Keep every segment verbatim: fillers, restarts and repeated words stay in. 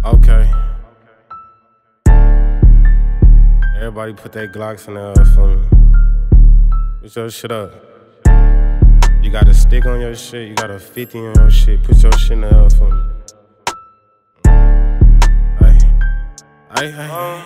Okay. Everybody put their Glocks in there for me. Put your shit up. You got a stick on your shit, you got a fifty on your shit. Put your shit in there for me. Hey, hey, hey.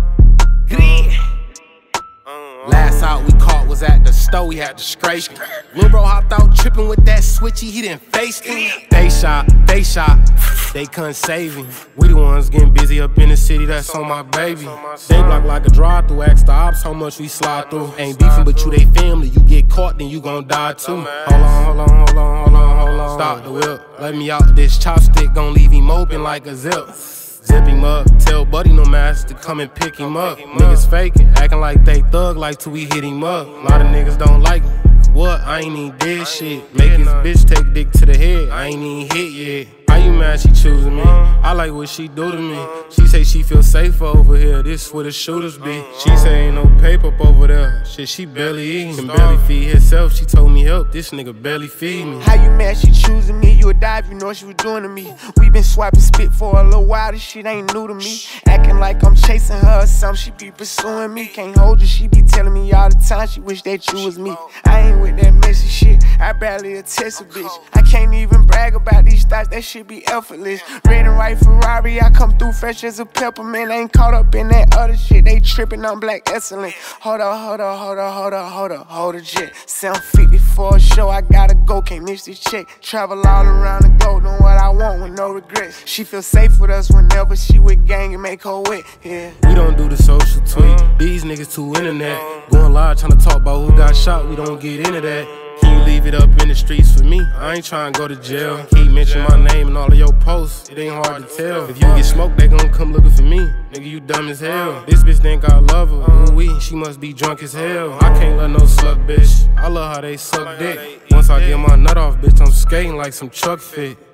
Last out we caught was at the store, we had to scrape him. Lil bro hopped out tripping with that switchy, he didn't face him. They shot, they shot, they couldn't save him. We the ones getting busy up in the city, that's on my baby. They block like a drive-thru, ask the ops how much we slide through. Ain't beefing but you they family, you get caught then you gon' die too. Hold on, hold on, hold on, hold on, hold on. Stop the whip, let me out this chopstick, gon' leave him open like a zip. Zip him up, tell buddy no mask to come and pick him up. Niggas faking, acting like they thug like till we hit him up. A lot of niggas don't like me. What? I ain't even did shit. Make his bitch take dick to the head. I ain't even hit yet. How you mad she choosing me? I like what she do to me. She say she feel safer over here. This where the shooters be. She say ain't no paper up over there. Shit, she barely eating. Can barely feed herself. She told me help. This nigga barely feed me. How you mad she choosing me? You a dive, you know what she was doing to me. We been swiping spit for a little while. This shit ain't new to me. Acting like I'm chasing her or something. She be pursuing me. Can't hold you. She be telling me all the time she wish that you was me. I ain't with that messy shit. I barely a test a bitch. I can't even brag about these thoughts. That shit be effortless. Red and white Ferrari, I come through fresh as a peppermint. Ain't caught up in that other shit. They tripping on black excellent. Hold up, hold up, hold up, hold up, hold up, hold a jet. seven fifty for a show, I gotta go, can't miss this check. Travel all around the globe, doing what I want with no regrets. She feel safe with us whenever she with gang and make her wet, yeah. We don't do the social tweet, these niggas too internet. Going live trying to talk about who got shot, we don't get into that. Can you leave it up in the streets for me? I ain't trying to go to jail. Keep mentioning my name in all of your posts, it ain't hard to tell. If you get smoked, they gon' come looking for me. Nigga, you dumb as hell. This bitch think I love her. Ooh wee, she must be drunk as hell. I can't let no slut bitch. I love how they suck dick. Once I get my nut off, bitch, I'm skating like some truck fit.